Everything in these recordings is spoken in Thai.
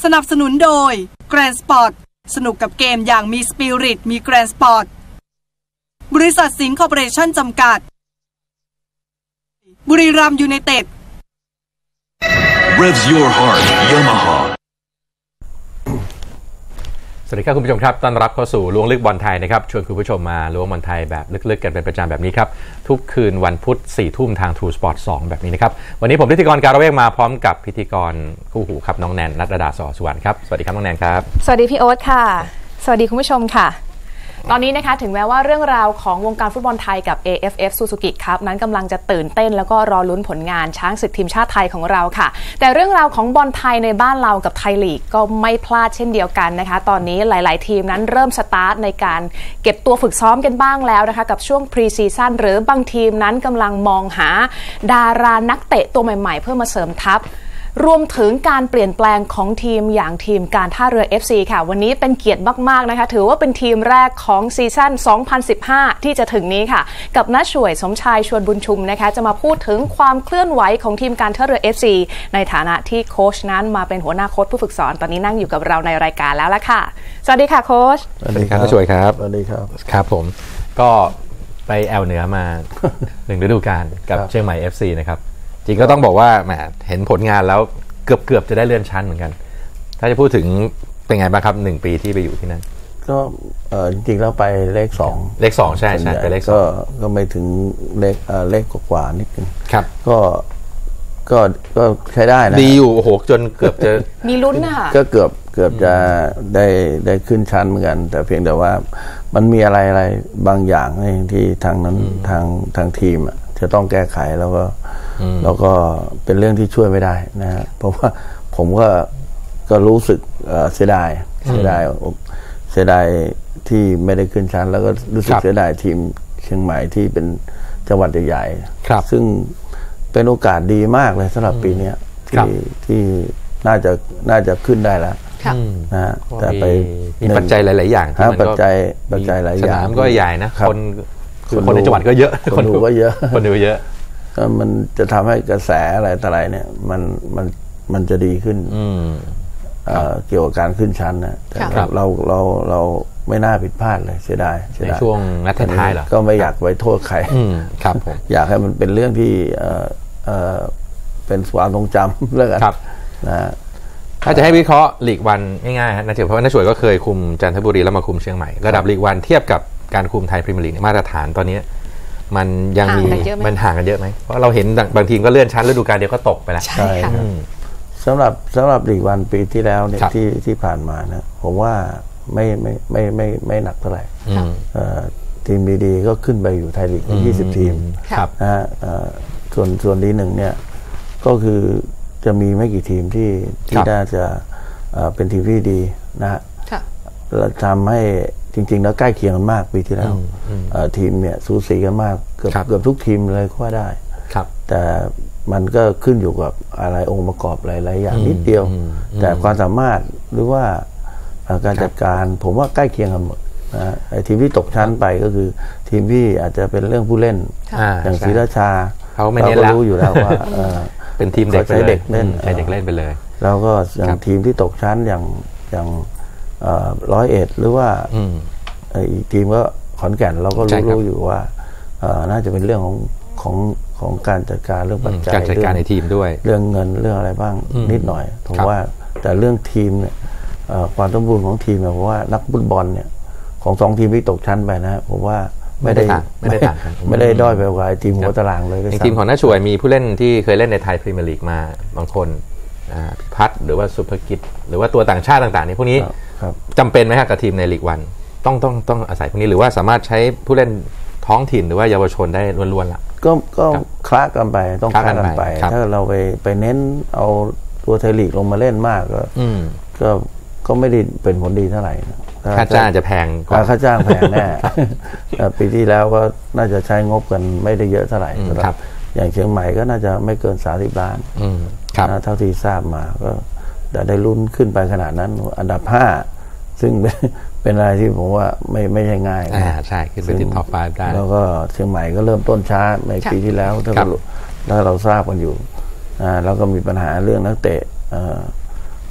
สนับสนุนโดย Grand Sport สนุกกับเกมอย่างมีสปิริตมี Grand Sport บริษัทสิงห์คอร์ปอเรชั่นจำกัดบุรีรัมย์ยูไนเต็ด Revs your heart Yamaha สวัสดีครับคุณผู้ชมครับต้อนรับเข้าสู่ล้วงลึกบอลไทยนะครับชวนคุณผู้ชมมาล้วงบอลไทยแบบลึกๆกันเป็นประจำแบบนี้ครับทุกคืนวันพุธ 4 ทุ่มทาง True Sport 2 แบบนี้นะครับวันนี้ผมพิธีกรการเวกมาพร้อมกับพิธีกรคู่หูครับน้องแนนณัฐดา สอ สุวรรณครับสวัสดีครับน้องแนนครับสวัสดีพี่โอ๊ตค่ะสวัสดีคุณผู้ชมค่ะตอนนี้นะคะถึงแม้ว่าเรื่องราวของวงการฟุตบอลไทยกับ AFF Suzuki Cup นั้นกำลังจะตื่นเต้นแล้วก็รอลุ้นผลงานช้างศึกทีมชาติไทยของเราค่ะแต่เรื่องราวของบอลไทยในบ้านเรากับไทยลีกก็ไม่พลาดเช่นเดียวกันนะคะตอนนี้หลายๆทีมนั้นเริ่มสตาร์ทในการเก็บตัวฝึกซ้อมกันบ้างแล้วนะคะกับช่วงพรีซีซั่นหรือบางทีมนั้นกำลังมองหาดารานักเตะตัวใหม่ๆเพื่อมาเสริมทัพรวมถึงการเปลี่ยนแปลงของทีมอย่างทีมการท่าเรือ FC ค่ะวันนี้เป็นเกียรติมากๆนะคะถือว่าเป็นทีมแรกของซีซั่น 2015 ที่จะถึงนี้ค่ะกับน้าช่วยสมชายชวนบุญชุมนะคะจะมาพูดถึงความเคลื่อนไหวของทีมการท่าเรือ FC ในฐานะที่โค้ชนั้นมาเป็นหัวหน้าโค้ชผู้ฝึกสอนตอนนี้นั่งอยู่กับเราในรายการแล้วละค่ะสวัสดีค่ะโค้ชสวัสดีครับน้าช่วยครับสวัสดีครับครับผมก็ไปแอลเหนือมา 1 ฤดูกาลกับเชียงใหม่ FC นะครับจริงก็ต้องบอกว่าแหมเห็นผลงานแล้วเกือบจะได้เลื่อนชั้นเหมือนกันถ้าจะพูดถึงเป็นไงบ้างครับ1 ปีที่ไปอยู่ที่นั่นก็จริงๆแล้วไปเลข2 ใช่ไปเลข2 ก็ไม่ถึงเลขกว่านิดนึงครับก็ใช้ได้นะดีอยู่โอ้โหจนเกือบจะมีลุ้นนะคะก็เกือบจะได้ขึ้นชั้นเหมือนกันแต่เพียงแต่ว่ามันมีอะไรบางอย่างที่ทางนั้นทางทีมจะต้องแก้ไขแล้วก็เป็นเรื่องที่ช่วยไม่ได้นะฮะเพราะว่าผมก็รู้สึกเสียดายที่ไม่ได้ขึ้นชั้นแล้วก็รู้สึกเสียดายทีมเชียงใหม่ที่เป็นจังหวัดใหญ่ๆซึ่งเป็นโอกาสดีมากเลยสำหรับปีนี้ที่น่าจะขึ้นได้แล้วนะฮะแต่ไปมีปัจจัยหลายๆอย่างปัจจัยหลายอย่างสนามก็ใหญ่นะคนในจังหวัดก็เยอะคนดูก็เยอะมันจะทำให้กระแสอะไรต่ออะไรเนี่ยมันจะดีขึ้นเกี่ยวกับการขึ้นชั้นนะแต่เราไม่น่าผิดพลาดเลยเสียดายในช่วงนัดท้ายเหรอก็ไม่อยากไปโทษใครครับผมอยากให้มันเป็นเรื่องที่เป็นความทรงจำเรื่องกันนะถ้าจะให้วิเคราะห์ลีกวันง่ายๆนะเฉพาะน้าช่วยก็เคยคุมจันทบุรีแล้วมาคุมเชียงใหม่ระดับลีกวันเทียบกับการคุมไทยพรีเมียร์ลีกมาตรฐานตอนนี้มันยังมีมันห่างกันเยอะไหมเพราะเราเห็นบางทีมก็เลื่อนชั้นฤดูกาลเดียวก็ตกไปแล้วใช่ค่ะสำหรับลีกวันปีที่แล้วเนี่ยที่ผ่านมานะผมว่าไม่หนักเท่าไหร่ทีมดีๆก็ขึ้นไปอยู่ไทยลีก20 ทีมนะฮะส่วนดีหนึ่งเนี่ยก็คือจะมีไม่กี่ทีมที่น่าจะเป็นทีมที่ดีนะฮะเราทำให้จริงๆแล้วใกล้เคียงกันมากปีที่แล้วทีมเนี่ยสูสีกันมากเกือบทุกทีมเลยก็ว่าได้แต่มันก็ขึ้นอยู่กับอะไรองค์ประกอบหลายๆอย่างนิดเดียวแต่ความสามารถหรือว่าการจัดการผมว่าใกล้เคียงกันหมดนะไอ้ทีมที่ตกชั้นไปก็คือทีมที่อาจจะเป็นเรื่องผู้เล่นอย่างศรีราชาเราก็รู้อยู่แล้วว่าเป็นทีมเด็กเด็กเล่นใช้เด็กเล่นไปเลยแล้วก็อย่างทีมที่ตกชั้นอย่าง101หรือว่าอีกทีมก็ขอนแก่นเราก็รู้อยู่ว่าน่าจะเป็นเรื่องของการจัดการเรื่องปัจจัยการจัดการในทีมด้วยเรื่องเงินเรื่องอะไรบ้างนิดหน่อยผมว่าแต่เรื่องทีมเนี่ยความสมบูรณ์ของทีมเพราะว่านักฟุตบอลเนี่ยของ2 ทีมที่ตกชั้นไปนะผมว่าไม่ได้ด้อยไปกว่าทีมหัวตารางเลยทีมของน้าช่วยมีผู้เล่นที่เคยเล่นในไทยพรีเมียร์ลีกมาบางคนพิพัฒน์หรือว่าสุภกิจหรือว่าตัวต่างชาติต่างๆนี่พวกนี้จำเป็นไหมครับกับทีมในลีกวันต้องอาศัยพวกนี้หรือว่าสามารถใช้ผู้เล่นท้องถิ่นหรือว่าเยาวชนได้ล้วนๆล่ะก็คละกันไปต้องคละกันไปถ้าเราไปเน้นเอาตัวไทยลีกลงมาเล่นมากก็ไม่ได้เป็นผลดีเท่าไหร่ค่าจ้างจะแพงกว่าค่าจ้างแพงแน่ปีที่แล้วก็น่าจะใช้งบกันไม่ได้เยอะเท่าไหร่อย่างเชียงใหม่ก็น่าจะไม่เกิน30 ล้านเท่าที่ทราบมาก็แต่ได้ลุ้นขึ้นไปขนาดนั้นอันดับ5ซึ่งเป็นอะไรที่ผมว่าไม่ใช่ง่ายใช่ขึ้นไปติดท็อป5ได้แล้วก็เชียงใหม่ก็เริ่มต้นช้าในปีที่แล้วถ้าเราทราบกันอยู่แล้วก็มีปัญหาเรื่องนักเตะ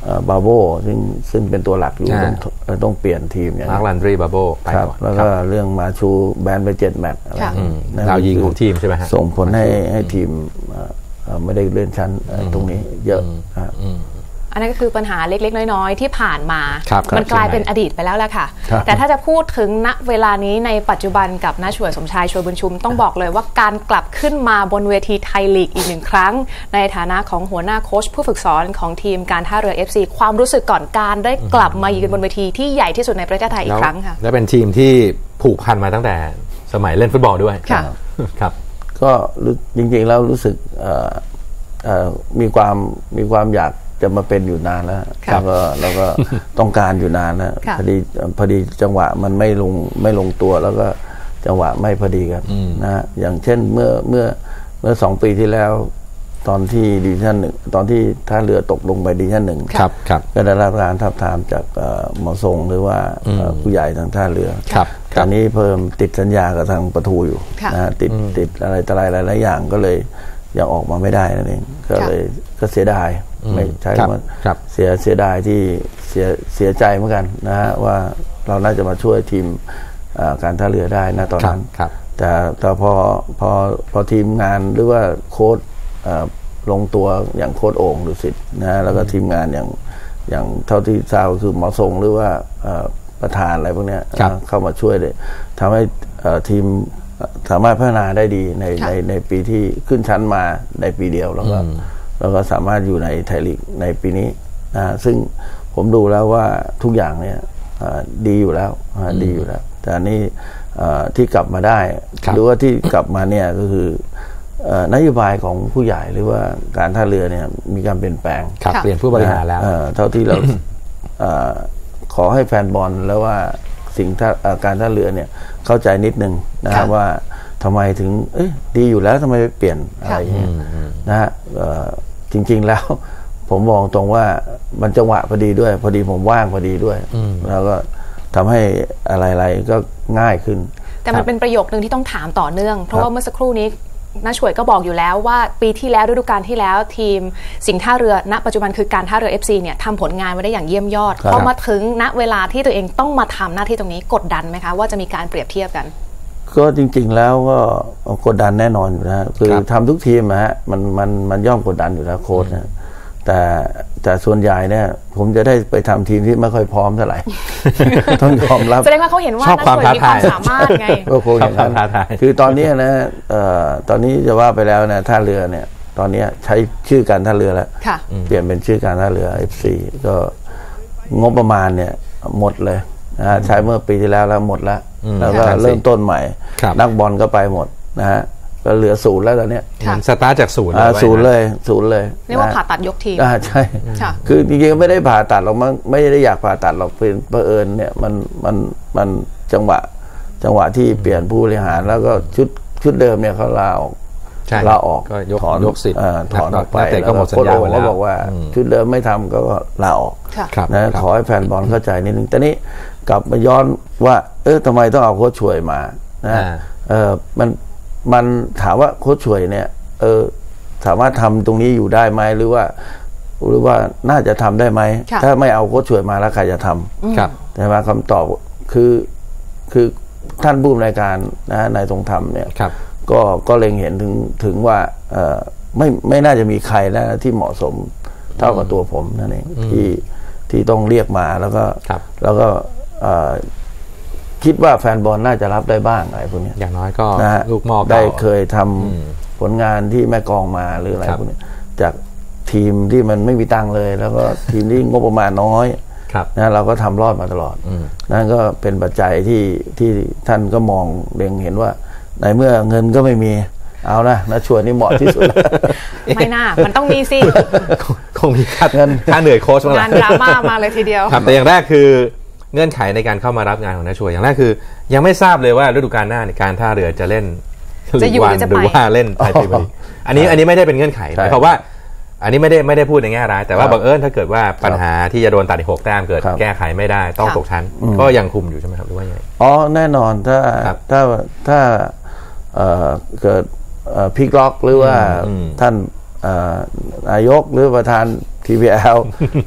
บาโบซึ่งเป็นตัวหลักอยู่ต้องเปลี่ยนทีมอย่างมาร์ค ลันดรีบาโบไปก่อนแล้วก็เรื่องมาชูแบนไป7 แมตช์ดาวยิงของทีมใช่ไหมฮะส่งผลให้ทีมไม่ได้เลื่อนชั้นตรงนี้เยอะอันนั้นก็คือปัญหาเล็กๆน้อยๆที่ผ่านมามันกลายเป็นอดีตไปแล้วแหละค่ะแต่ถ้าจะพูดถึงณเวลานี้ในปัจจุบันกับน้าช่วยสมชายช่วยบุญชุมต้องบอกเลยว่าการกลับขึ้นมาบนเวทีไทยลีกอีก1 ครั้งในฐานะของหัวหน้าโค้ชผู้ฝึกสอนของทีมการท่าเรือ FC ความรู้สึกก่อนการได้กลับมายืนบนเวทีที่ใหญ่ที่สุดในประเทศไทยอีกครั้งค่ะและเป็นทีมที่ผูกพันมาตั้งแต่สมัยเล่นฟุตบอลด้วยครับก็จริงๆแล้วรู้สึกมีความอยากจะมาเป็นอยู่นานแล้วก็ต้องการอยู่นานนะพอดีจังหวะมันไม่ลงตัวแล้วก็จังหวะไม่พอดีกันนะอย่างเช่นเมื่อ2 ปีที่แล้วตอนที่ดิวิชั่น1ตอนที่ท่าเรือตกลงไปดิวิชั่น1ก็ได้รับการทับทามจากหมอทรงหรือว่าผู้ใหญ่ทางท่าเรือตอนนี้เพิ่มติดสัญญากับทางปทุอยู่นะติดอะไรต่ออะไรหลายอย่างก็เลยยังออกมาไม่ได้นั่นเองก็เลยก็เสียดายไม่ใช่ว่าเสียดายที่เสียใจเหมือนกันนะฮะว่าเราน่าจะมาช่วยทีมการท่าเรือได้นะตอนนั้นแต่พอทีมงานหรือว่าโค้ชลงตัวอย่างโค้ชโอ่งดุสิตนะแล้วก็ทีมงานอย่างเท่าที่ทราบคือหมอทรงหรือว่าประธานอะไรพวกนี้เข้ามาช่วยเลยทำให้ทีมสามารถพัฒนาได้ดีในปีที่ขึ้นชั้นมาในปีเดียวแล้วก็สามารถอยู่ในไทยลีกในปีนี้ซึ่งผมดูแล้วว่าทุกอย่างเนี่ยดีอยู่แล้วแต่อันนี้ที่กลับมาได้หรือว่าที่กลับมาเนี่ยก็คือนโยบายของผู้ใหญ่หรือว่าการท่าเรือเนี่ยมีการเปลี่ยนแปลงเปลี่ยนผู้บริหารแล้วเท่าที่เราขอให้แฟนบอลแล้วว่าสิ่งการท่าเรือเนี่ยเข้าใจนิดนึงนะครับว่าทำไมถึงดีอยู่แล้วทำไมไปเปลี่ยนอะไรอย่างเงี้ยนะฮะจริงๆแล้วผมมองตรงว่ามันจังหวะพอดีด้วยพอดีผมว่างพอดีด้วยแล้วก็ทำให้อะไรๆก็ง่ายขึ้นแต่มันเป็นประโยคนึงที่ต้องถามต่อเนื่องเพราะว่าเมื่อสักครู่นี้น้าช่วยก็บอกอยู่แล้วว่าปีที่แล้วฤดูกาลที่แล้วทีมสิงห์ท่าเรือณปัจจุบันคือการท่าเรือ FC เนี่ยทำผลงานมาได้อย่างเยี่ยมยอดพอมาถึงณเวลาที่ตัวเองต้องมาทำหน้าที่ตรงนี้กดดันไหมคะว่าจะมีการเปรียบเทียบกันก็จริงๆแล้วก็กดดันแน่นอนอยู่นะคือทำทุกทีมนะฮะมันย่อมกดดันอยู่แล้วโค้ชนะแต่ส่วนใหญ่เนี่ยผมจะได้ไปทำทีมที่ไม่ค่อยพร้อมเท่าไหร่ต้องยอมรับแสดงว่าเขาเห็นว่านักมวยมีความสามารถไงก็คงอย่างนั้นคือตอนนี้นะตอนนี้จะว่าไปแล้วนะท่าเรือเนี่ยตอนนี้ใช้ชื่อการท่าเรือแล้วเปลี่ยนเป็นชื่อการท่าเรือ FC ก็งบประมาณเนี่ยหมดเลยนะใช้เมื่อปีที่แล้วหมดแล้วก็เริ่มต้นใหม่นักบอลก็ไปหมดนะฮะก็เหลือ0แล้วตอนนี้สตาร์ทจาก0 เลยเรียกว่าผ่าตัดยกทีมใช่คือจริงๆไม่ได้ผ่าตัดหรอกมั้งไม่ได้อยากผ่าตัดหรอกเป็นเผอิญเนี่ยมันจังหวะที่เปลี่ยนผู้บริหารแล้วก็ชุดเดิมเนี่ยเขาลาออกก็ถอนยกสิทธิ์ถอนออกไปแล้วก็หมดสัญญาแล้วบอกว่าชุดเดิมไม่ทำก็ลาออกนะขอให้แฟนบอลเข้าใจนิดนึงแต่นี้กลับมาย้อนว่าทำไมต้องเอาโค้ชช่วยมานะมันถามว่าโค้ชช่วยเนี่ยสามารถทำตรงนี้อยู่ได้ไหมหรือว่าน่าจะทำได้ไหมถ้าไม่เอาโค้ชช่วยมาแล้วใครจะทำแต่ว่าคำตอบคือท่านผู้อำนวยการนะนายทรงธรรมเนี่ยก็เล็งเห็นถึงว่าไม่น่าจะมีใครแล้วที่เหมาะสมเท่ากับตัวผมนั่นเองที่ต้องเรียกมาแล้วก็คิดว่าแฟนบอลน่าจะรับได้บ้างอะไรพวกนี้อย่างน้อยก็ลูกหม้อได้เคยทำผลงานที่แม่กองมาหรืออะไรพวกนี้จากทีมที่มันไม่มีตังค์เลยแล้วก็ทีมที่งบประมาณน้อยนะเราก็ทำรอดมาตลอดนั่นก็เป็นปัจจัยที่ท่านก็มองเล็งเห็นว่าในเมื่อเงินก็ไม่มีเอานะชวนนี่เหมาะที่สุดไม่น่ามันต้องมีสิคงมีค่าเหนื่อยโค้ชงานดราม่ามาเลยทีเดียวแต่อย่างแรกคือเงื่อนไขในการเข้ามารับงานของน้าช่วยอย่างแรกคือยังไม่ทราบเลยว่าฤดูกาลหน้าในการท่าเรือจะเล่นจะอยู่หรือว่าเล่นไทยพรีเมียร์ลีกอันนี้ไม่ได้เป็นเงื่อนไขเพราะว่าอันนี้ไม่ได้พูดในแง่ร้ายแต่ว่าบังเอิญถ้าเกิดว่าปัญหาที่จะโดนตัดอีก6 แต้มเกิดแก้ไขไม่ได้ต้องตกชั้นก็ยังคุมอยู่ใช่ไหมครับหรือว่ายังไงแน่นอนถ้าเกิดพลิกล็อกหรือว่าท่านนายกหรือประธาน TPL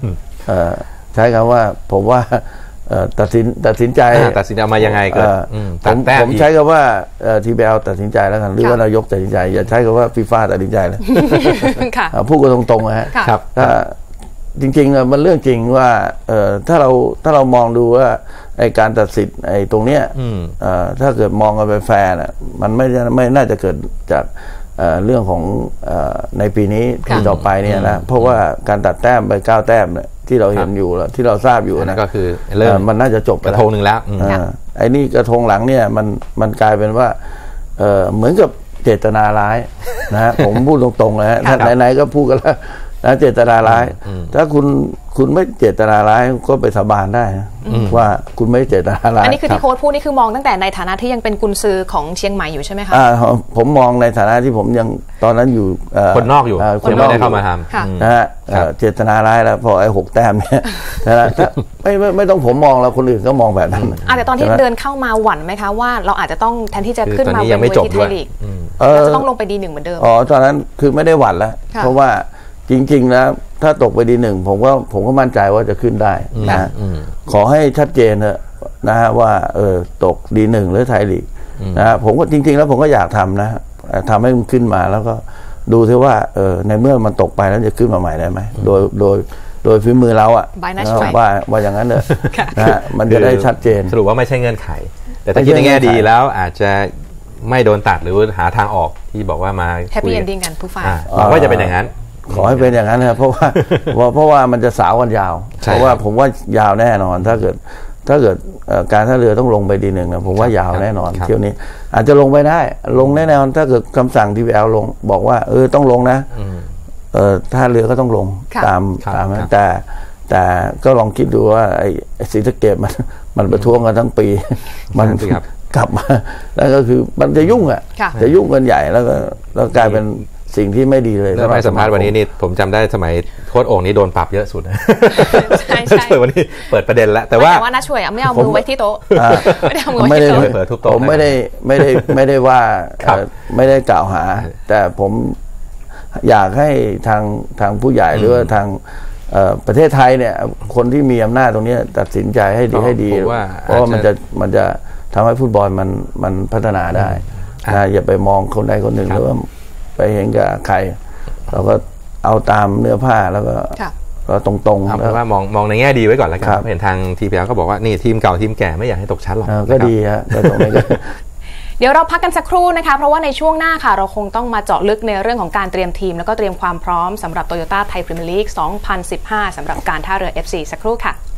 ใช้คำว่าผมว่าตัดสินใจเอามายังไงเกิดผมใช้คำว่าTPL ตัดสินใจแล้วกันหรือว่านายกตัดสินใจอย่าใช้คำว่าฟีฟ่าตัดสินใจเลยพูดกันตรงๆนะฮะจริงๆมันเรื่องจริงว่าถ้าเรามองดูว่าไอการตัดสินไอตรงเนี้ยถ้าเกิดมองกันไปแฟร์น่ะมันไม่น่าจะเกิดจากเรื่องของในปีนี้ที่ต่อไปเนี่ยนะเพราะว่าการตัดแต้มไป9 แต้มเนี่ยที่เราเห็นอยู่แล้วที่เราทราบอยู่นะก็คือเริ่มมันน่าจะจบกระทงหนึ่งแล้วไอ้นี่กระทงหลังเนี่ยมันกลายเป็นว่าเหมือนกับเจตนาร้ายนะฮะผมพูดตรงๆเลยฮะไหนๆก็พูดกันแล้วนะเจตนาร้ายถ้าคุณไม่เจตนาร้ายก็ไปสาบานได้ว่าคุณไม่เจตนาร้ายอันนี้คือที่โค้ชพูดนี่คือมองตั้งแต่ในฐานะที่ยังเป็นกุนซือของเชียงใหม่อยู่ใช่ไหมคะผมมองในฐานะที่ผมยังตอนนั้นอยู่คนนอกอยู่ยังไม่ได้เข้ามาทำนะฮะเจตนาร้ายแล้วพอไอ้6 แต้มเนี่ยนะไม่ต้องผมมองแล้วคนอื่นก็มองแบบนั้นแต่ตอนที่เดินเข้ามาหวั่นไหมคะว่าเราอาจจะต้องแทนที่จะขึ้นมาเป็นเวทีไทยลีกเราจะต้องลงไปD1เหมือนเดิมตอนนั้นคือไม่ได้หวั่นแล้วเพราะว่าจริงๆนะถ้าตกไปD1ผมก็มั่นใจว่าจะขึ้นได้นะขอให้ชัดเจนเถอะนะฮะว่าตกD1หรือไทยลีกนะผมก็จริงๆแล้วผมก็อยากทำนะทำให้มันขึ้นมาแล้วก็ดูซิว่าในเมื่อมันตกไปแล้วจะขึ้นมาใหม่ได้ไหมโดยฝีมือเราอ่ะว่าอย่างนั้นเลยนะมันจะได้ชัดเจนสรุปว่าไม่ใช่เงื่อนไขแต่ถ้าคิดในแง่ดีแล้วอาจจะไม่โดนตัดหรือหาทางออกที่บอกว่ามาแฮปปี้เอนดิ้งกันทุกฝ่ายว่าจะเป็นอย่างนั้นขอให้เป็นอย่างนั้นนะเพราะว่ามันจะสาวกันยาวเพราะว่าผมว่ายาวแน่นอนถ้าเกิดการท่าเรือต้องลงไปD1นะผมว่ายาวแน่นอนเที่ยวนี้อาจจะลงไปได้ลงแน่นอนถ้าเกิดคำสั่งTPLลงบอกว่าต้องลงนะท่าเรือก็ต้องลงตามนั้นแต่ก็ลองคิดดูว่าไอ้ศรีสะเกษมันประท้วงกันทั้งปีมันกลับมาแล้วก็คือมันจะยุ่งจะยุ่งกันใหญ่แล้วกลายเป็นสิ่งที่ไม่ดีเลยแล้วไปสัมภาษณ์วันนี้นี่ผมจำได้สมัยโค้ชโอ่งนี้โดนปรับเยอะสุดนะใช่วันนี้เปิดประเด็นแล้วแต่ว่าน้าช่วยไม่เอามือไว้ที่โต๊ะไม่ได้เอามือไว้ที่โต๊ะผมไม่ได้ว่าไม่ได้กล่าวหาแต่ผมอยากให้ทางผู้ใหญ่หรือว่าทางประเทศไทยเนี่ยคนที่มีอำนาจตรงนี้ตัดสินใจให้ดีเพราะว่ามันจะทำให้ฟุตบอลมันพัฒนาได้อย่าไปมองคนใดคนหนึ่งหรือว่าไปเห็นกับใครเราก็เอาตามเนื้อผ้าแล้วก็ตรงๆเพราะว่ามองในแง่ดีไว้ก่อนแล้วกันเห็นทางTPLก็บอกว่านี่ทีมเก่าทีมแก่ไม่อยากให้ตกชั้นหรอกก็ดีฮะก็ตรงนี้เดี๋ยวเราพักกันสักครู่นะคะเพราะว่าในช่วงหน้าค่ะเราคงต้องมาเจาะลึกในเรื่องของการเตรียมทีมแล้วก็เตรียมความพร้อมสำหรับ Toyota Thai Premier League 2015 สำหรับการท่าเรือ FC สักครู่ค่ะ